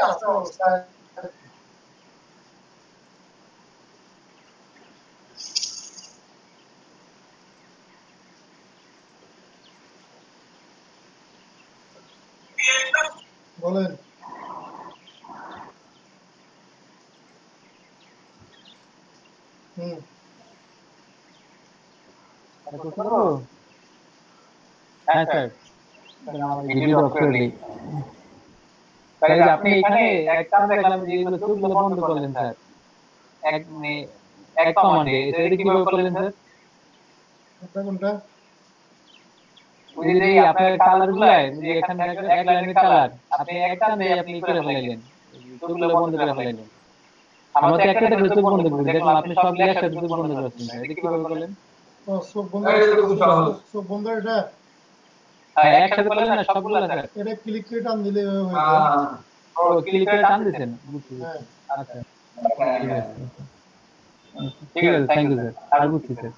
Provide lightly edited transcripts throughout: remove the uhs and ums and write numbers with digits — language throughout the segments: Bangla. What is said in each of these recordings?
বলেন হ্যাঁ স্যার ভিডিও অফ করে দিই। তাহলে আপনি এখানে এক কাম দেখলাম যে এগুলো সবগুলো বন্ধ করলেন স্যার এক এক কমান্ডে, এটা কিভাবে করলেন স্যার? কোনটা ওই যে আপনার কালার গুলো যে এখানে এক লাইনের কালার আপনি এক টানে আপনি করে ফেলাইলেন, সবগুলো বন্ধ করে ফেলাইলেন। আমরা তো একটা করে সব বন্ধ করি, দেখলাম আপনি সবগুলো একসাথে সব বন্ধ করছেন স্যার, এটা কিভাবে করলেন? সব বন্ধ সব বন্ধ এটা হ্যাঁ একসাথে করলেন না সবগুলো স্যার? এটা ক্লিক করে টান দিলে হয়ে যায়। ও ক্লিক করে টান দিবেন, বুঝছি। আচ্ছা ঠিক আছে থ্যাংক ইউ স্যার, আর বুঝছি স্যার।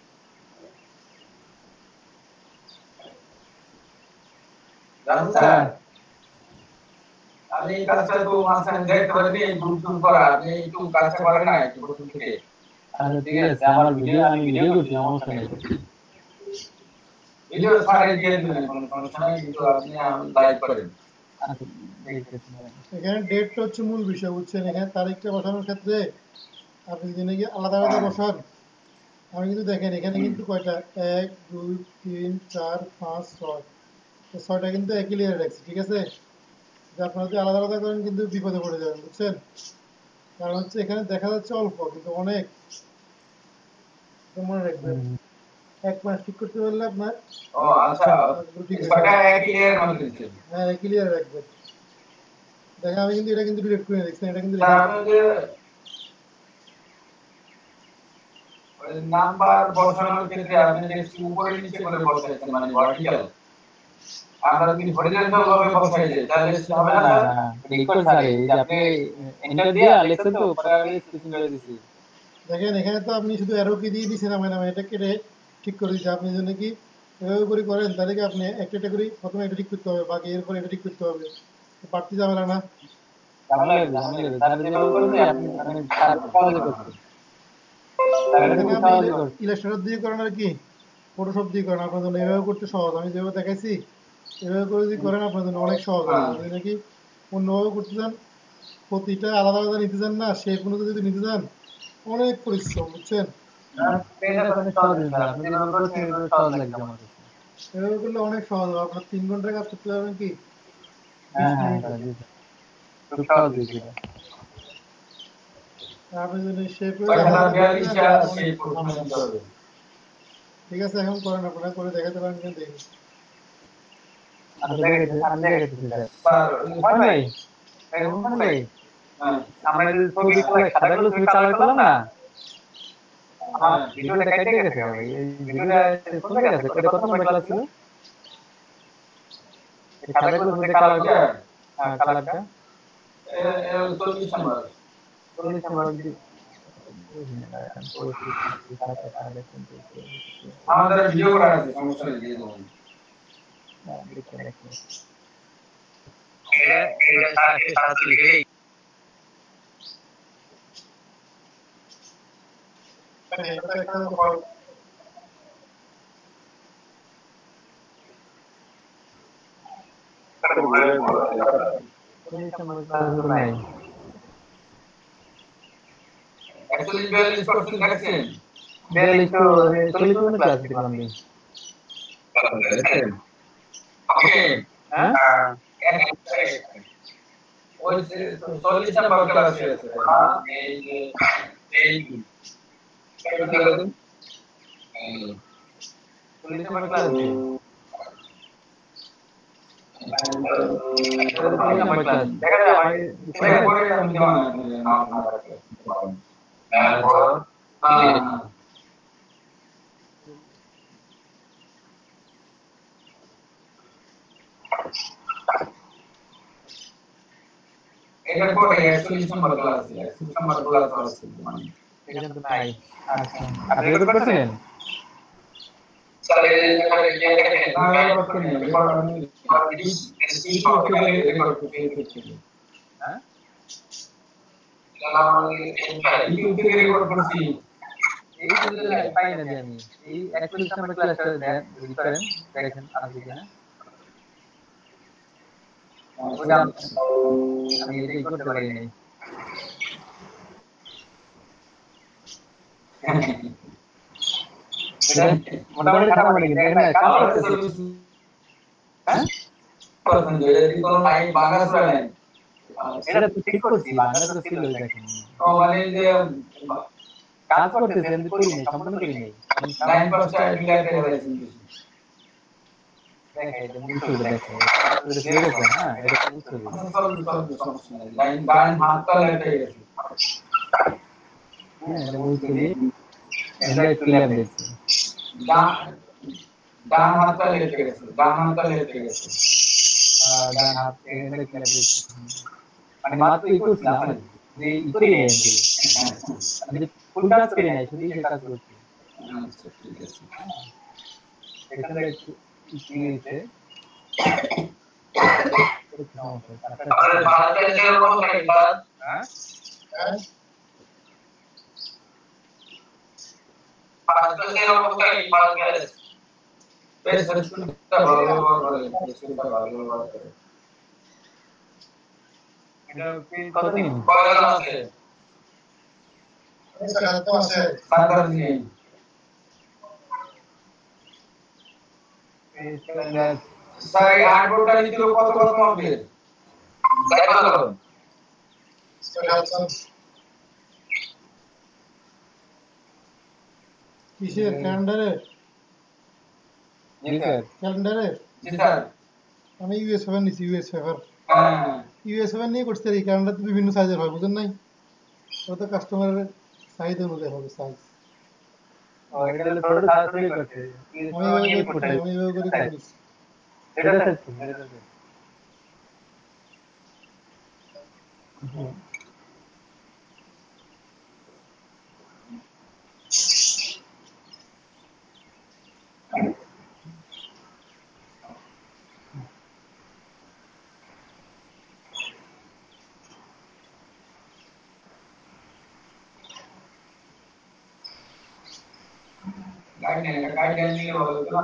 স্যার আপনি এই কাজটা তো মাঝখানে দেখতে পারেন এই গ্রুপ টুপ করা, আপনি একটু কাজটা করেন না একটু প্রথম থেকে। আচ্ছা ঠিক আছে, আমার ভিডিও আমি ভিডিও করছি, সমস্যা নেই। ভিডিও ছাড়ে দিয়ে দিবেন, কোনো সমস্যা নেই, কিন্তু আপনি লাইভ করেন। আচ্ছা এখানে ডেটটা হচ্ছে মূল বিষয়, বুঝছেন? এখানে তারিখটা বসানোর ক্ষেত্রে আপনি যদি নাকি আলাদা আলাদা বসান, আমি কিন্তু দেখেন এখানে কিন্তু কয়টা 1 2 3 4 5 6 ছয়টা কিন্তু একই লেয়ারে রাখছি, ঠিক আছে? যে আপনারা যদি আলাদা আলাদা করেন কিন্তু বিপদে পড়ে যাবেন, বুঝছেন? কারণ হচ্ছে এখানে দেখা যাচ্ছে অল্প কিন্তু অনেক, মনে রাখবেন এক মাস ঠিক করতে পারলে আপনার ও আচ্ছা ছয়টা একই লেয়ারের মধ্যে দিচ্ছেন। হ্যাঁ একই লেয়ারে রাখবেন। দেখেন আমি কিন্তু এটা কিন্তু ডিলিট করে দিচ্ছি, এটা কিন্তু নাম্বার বসানোর ক্ষেত্রে আপনি দেখছি উপরে নিচে করে বসাইছেন, মানে ভার্টিক্যাল। আমরা যদি হরিজন্টাল ভাবে বসাই যাই তাহলে হবে না। রিকোয়েস্ট স্যার এই যে আপনি এন্টার দিয়ে লিখছেন তো পরে আমি স্পেসিং করে দিছি। দেখেন এখানে তো আপনি শুধু অ্যারো কি দিয়ে দিয়েছেন, নামে এটা কেটে ঠিক করে দিচ্ছি। আপনি যদি কি এভাবে করে করেন তাহলে কি আপনি একটা একটা করে প্রথমে এটা ঠিক করতে হবে, বাকি এরপর এটা ঠিক করতে হবে, বাড়তি ঝামেলা না। ইলাস্ট্রেটর দিয়ে করেন আর কি ফটোশপ দিয়ে করেন, আপনার জন্য এভাবে করতে সহজ। আমি যেভাবে দেখাইছি এভাবে করে যদি করেন আপনার জন্য অনেক সহজ হবে। যদি নাকি অন্যভাবে করতে চান, প্রতিটা আলাদা আলাদা নিতে চান না, সেই অনুযায়ী যদি নিতে চান অনেক পরিশ্রম, বুঝছেন? এভাবে করলে অনেক সহজ হবে, আপনার 3 ঘন্টার কাজ করতে পারবেন কি 20 মিনিটে। আপনি যদি ঠিক আছে এখন করেন, আপনারা করে দেখাতে পারেন কিন্তু দেখি। আমরা যে ছবি সাদাগুলো ছবি কালার করলাম না, আমার ভিডিওটা কেটে গেছে ভাই, এই ভিডিওটা কোন জায়গায় আছে? এটা কত নম্বর ক্লাস ছিল? এই সাদাগুলো ছবি কালার করে হ্যাঁ কালারটা 40 নম্বর 40 নম্বর দি আমাদের ভিডিও করা আছে, সমস্যা নেই, দিয়ে দেবো। এটা সাথে লিখে Actually 42% দেখছেন? 42 ক্লাস দিলাম আমি। ওকে হ্যাঁ ওই 40 নাম্বার ক্লাস আছে। এই যে এই 40 নম্বর ক্লাস দিই। দেখা যায় আমি পরে আমি দেওয়া না তারপর এটার পরে 41 নম্বর ক্লাস আছে, 41 নম্বর ক্লাস আছে মানে এটা তো নাই। আচ্ছা আপনি রেকর্ড করছিলেন? স্যার এখানে গিয়ে দেখেন না রেকর্ড করি রেকর্ড আমি রেকর্ড করতে হ্যাঁ ইউটিউব থেকে রেকর্ড করছি। এই সুবিধা পাই না যে আমি এই 41 নম্বর ক্লাসটা দেন ই করেন দেখেন আছে কিনা ওটা আমি এটাই করতে পারি নাই মোটামুটি খারাপ লাগে দেখেন না কাজ করতেছি হ্যাঁ কোনো লাইন বাংলা ছিল না। এটা তো ঠিক করছি বাংলা তো ছিল দেখেন ও মানে যে কাজ করতেছি আমি করি নাই সম্পূর্ণ করি নাই লাইন পাঁচটা ক্লিয়ার করে ফেলেছেন। দেখেন এটা মূল সুবিধা দেখেন এটা দিয়ে গেছে হ্যাঁ এটা মূল সুবিধা সমস্যা নাই। লাইন বান হাত তালে হয়ে গেছে। হ্যাঁ এটা মূল সুবিধা এটা ক্লিয়ার দিয়েছে ডান হাত তালে হয়ে গেছে। ডান হাত তালে হয়ে গেছে। ডান হাত এটা ক্লিয়ার দিয়েছে মানে মাত্র 21 না মানে যে ই করি নাই আমি ফুল কাজ করি নাই শুধু এই কাজ করছি আচ্ছা ঠিক আছে। এখানে একটু ইসে আরে বাংলাদেশের মতো নাকি বাদ হ্যাঁ বাংলাদেশের মতো নাকি বাংলাদেশ বেশ সুন্দর ভালো করে সুন্দর ভালো করে এটা কতদিন কয়জন আছে? তো আছে সাতজন নেই। স্যার এই আর্টবোর্ডটা নিতে কত কত হবে? তাই বলো। কিসের ক্যালেন্ডারে জি স্যার ক্যালেন্ডারে জি স্যার। আমি ইউএস পেপার নিছি ইউএস পেপার হ্যাঁ ইউএস পেপার নিয়ে করতে পারি ক্যালেন্ডার তো বিভিন্ন সাইজের হয় বুঝেন নাই ওটা কাস্টমারের চাহিদা অনুযায়ী হবে সাইজ এটা হলো ছোট সার্জারি করতে আমি এইভাবে করে করিস এটা স্যার গাইডলাইন নিয়ে বলো তো না।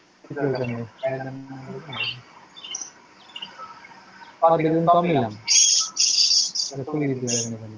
और दिन कम मिलाम रसूल की दिया ने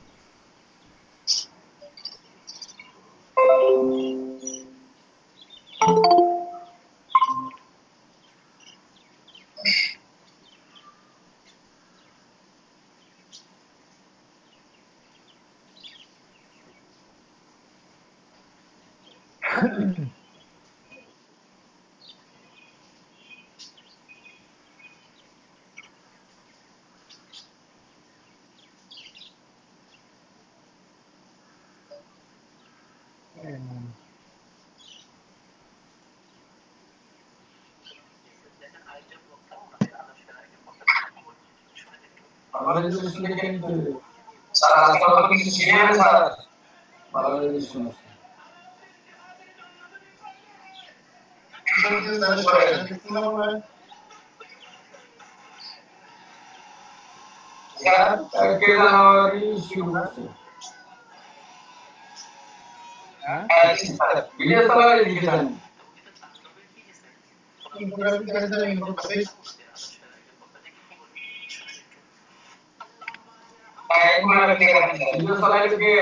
আমাদের যদি শুনে কিন্তু স্যার আসলে কিন্তু শিখেন স্যার ভালো করে শুনুন। স্যার কে জানুয়ারি শুরু হচ্ছে। हां স্যার ভিডিও চালালে লিখে দেন। ভিডিও চালালে কে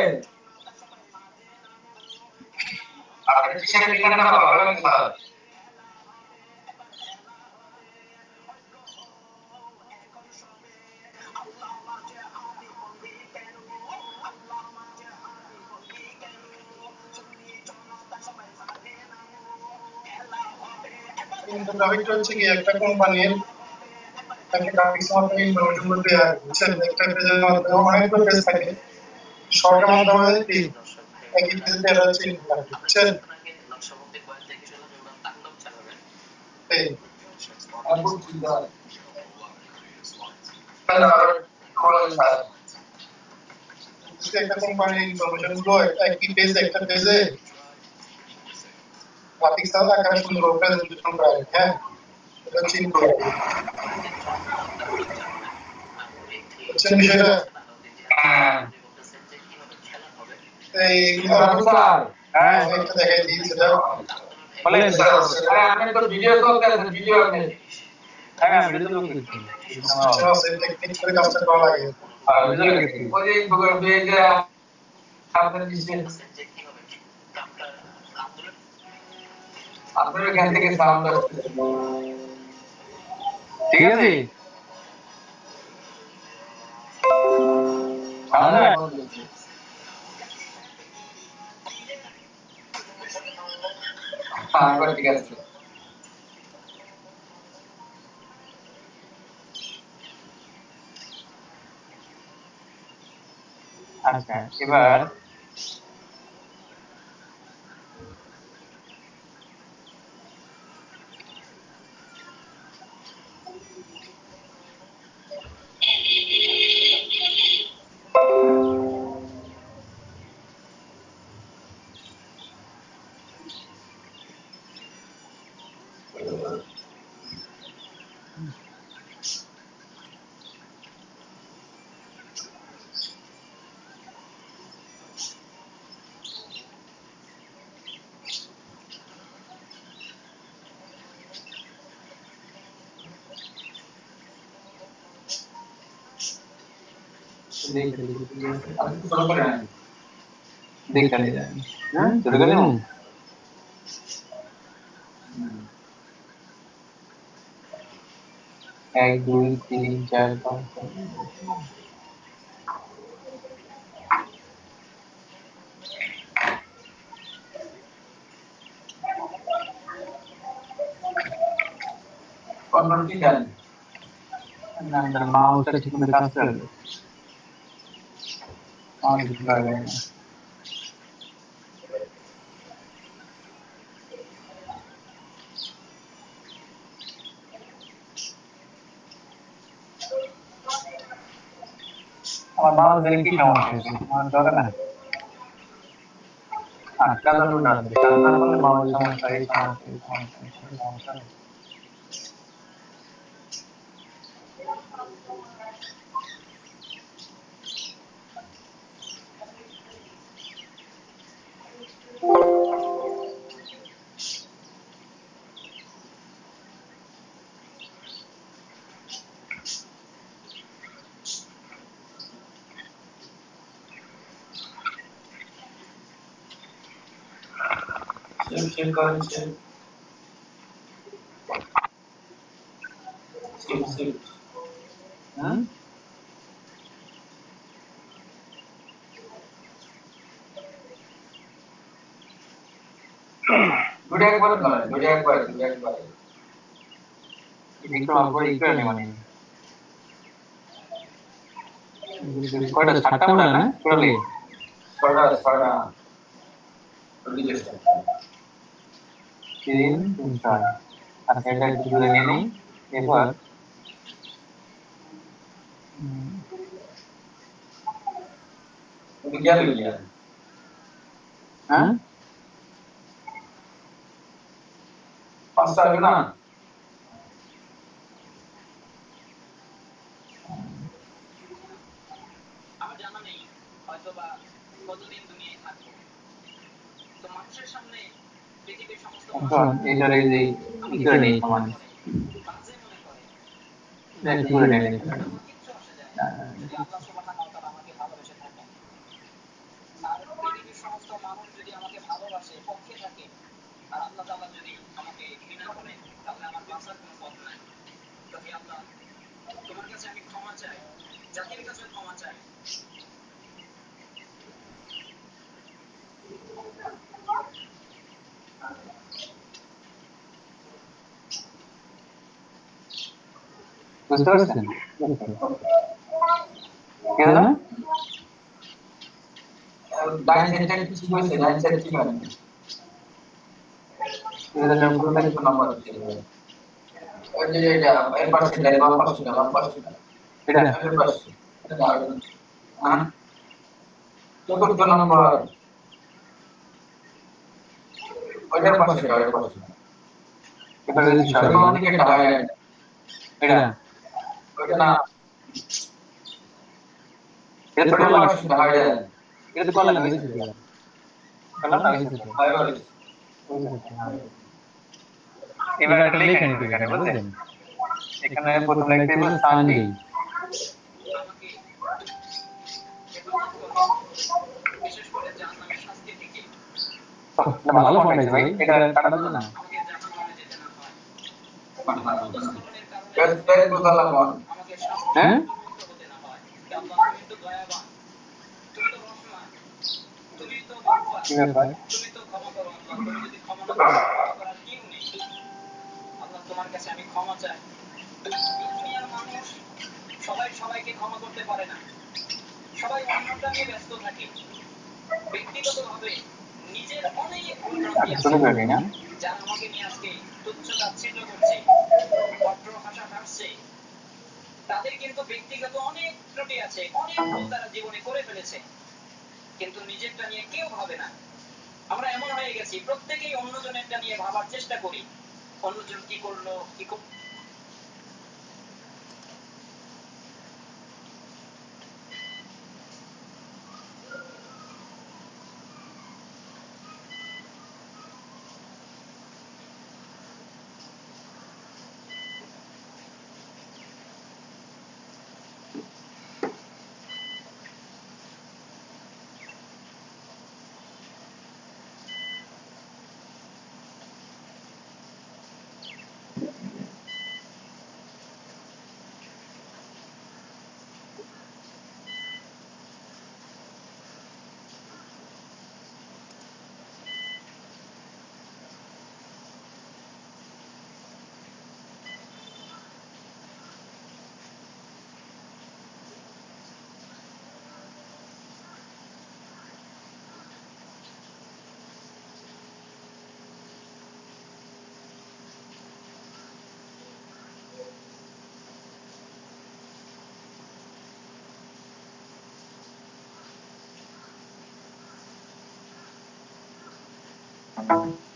আপনি কিসের লিখে না ভালো লাগে স্যার। গ্রাফিকটা হচ্ছে কি একটা কোম্পানির একটা গ্রাফিক্স মাধ্যমে ইনফরমেশন করতে হয় বুঝছেন একটা পেজের মধ্যে অনেকগুলো পেজ থাকে শর্টের মাধ্যমে কি একই পেজ দেওয়া হচ্ছে বুঝছেন এই আপনি কি স্যার স্যার একটা কোম্পানির ইনফরমেশন গুলো একই পেজ একটা পেজে গ্রাফিক্স আকারে সুন্দর প্রেজেন্টেশন করা হয় হ্যাঁ এটা চিন্তা বুঝছেন বিষয়টা? স্যার হ্যাঁ একটা দেখাই দিই সেটা। বলেন আমি তো ভিডিও করতে আছি ভিডিও আমি হ্যাঁ ভিডিও তো করছি টেকনিক করে কাজটা করা লাগে। বুঝে গেছি ওই গুগল পে যে আপনাদের দিচ্ছে আপনাদের এখান থেকে সাউন্ড আসছে ঠিক আছে সাউন্ড আমরা আসছে হ্যাঁ ঠিক আছে আচ্ছা এবার শুরু করেন দেখতে যাই হ্যাঁ শুরু করে দেবো এক দুই তিন চার পাঁচ কন্ট্রোল কি দেন না মাউসটা ঠিক মতো কাজ করে না মাউস ঠিক করে না আমার মাউস এর কি সমস্যা হয়েছে আমার দরকার না কালার না কালার বলে মাউস সমস্যা এই সমস্যা সেভ করেন সেভ হ্যাঁ দুটো একবার নয় দুটো একবার একটু অল্প একটু মানে কয়টা সাতটা মনে হয় না চলে ছয়টা তিন তিন ছয় আচ্ছা এটা একটু তুলে নিয়ে নিই এরপর হ্যাঁ পাঁচটা হবে না আমার জানা নেই হয়তোবা কতদিন দুনিয়ায় থাকবো তো মানুষের সামনে পৃথিবীর সমস্ত এটার এই যে ইটা নেই সমান বাজে মনে করে একটু করে নিয়ে নিই কিচ্ছু আসে যায় না যদি আল্লাহ সুবহানাহু ওয়া তাআলা আমাকে ভালোবেসে থাকেন আর পৃথিবীর সমস্ত মানুষ যদি আমাকে ভালোবাসে পক্ষে থাকে আর আল্লাহ তাআলা যদি আমাকে ঘৃণা করেন তাহলে আমার বাঁচার কোনো পথ নাই তো হে আল্লাহ তোমার কাছে আমি ক্ষমা চাই জাতির কাছে ক্ষমা চাই বুঝতে পারছেন কেন না ডাইন সাইডে কিছু হয়েছে ডাইন সাইডে কি মানে এটা নম্বর লাগে নাম্বার হচ্ছে ওই যে এটা এর পাশে ডাইন বাম পাশে এটা এর পাশে এটা হ্যাঁ চতুর্থ নম্বর ওইটার পাশে এটা যদি সরে অনেকে এটা হয় এটা ওইটা না এটা ছোট মানুষ হয় যায় এটা তো করলাম হয়েছে তো করলাম না হয়েছে তো এবার একটা লেখা নিতে হবে এখানে বুঝলেন এখানে প্রথম লিখতে হবে সানডে আমাকে হেফাজত করো, বিশেষ করে জাহান্নামের শাস্তি থেকে ভালো ফোন আছে ভাই এটা কাটা যাবে না আমাকে জাহান্নামে যেতে না হয়। ভূমিস্খলনের কারণে পেজ বদলা কোন আমাকে শাস্তি হ্যাঁ মুক্ত হতে না হয়। হে আল্লাহ, তুমি তো দয়াবান, তুমি তো রহমান, তুমি তো গফফার, কি ব্যাপার তুমি তো ক্ষমা করো আল্লাহ। তুমি যদি ক্ষমা না করো, ক্ষমা করার কেউ নেই। আল্লাহ, তোমার কাছে আমি ক্ষমা চাই। এই দুনিয়ার মানুষ সবাই সবাইকে ক্ষমা করতে পারে না, সবাই অন্যটা নিয়ে ব্যস্ত থাকে। ব্যক্তিগতভাবে নিজের অনেক ভুলভ্রান্তি আছে, শুরু করি না যারা আমাকে নিয়ে আজকে তুচ্ছ তাচ্ছিল্য করছে, ভদ্র ভাষা হাসছে। তাদের কিন্তু ব্যক্তিগত অনেক ত্রুটি আছে, অনেক ভুল তারা জীবনে করে ফেলেছে, কিন্তু নিজেরটা নিয়ে কেউ ভাবে না। আমরা এমন হয়ে গেছি, প্রত্যেকেই অন্যজনেরটা নিয়ে ভাবার চেষ্টা করি, অন্যজন কি করলো, কি Thank you.